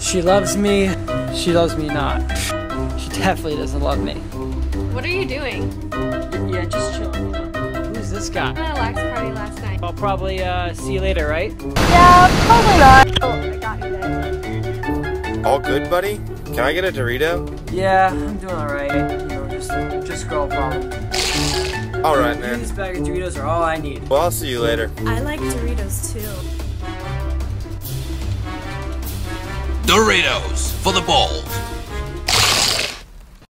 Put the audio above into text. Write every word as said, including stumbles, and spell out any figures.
She loves me. She loves me not. She definitely doesn't love me. What are you doing? Yeah, just chilling. Who's this guy? I had a lax party last night. I'll probably uh, see you later, right? Yeah, probably not. Oh, I got you there. All good, buddy? Can I get a Dorito? Yeah, I'm doing alright. You know, just, just girl problem. Alright, man. These bag of Doritos are all I need. Well, I'll see you later. I like Doritos too. Doritos for the bold.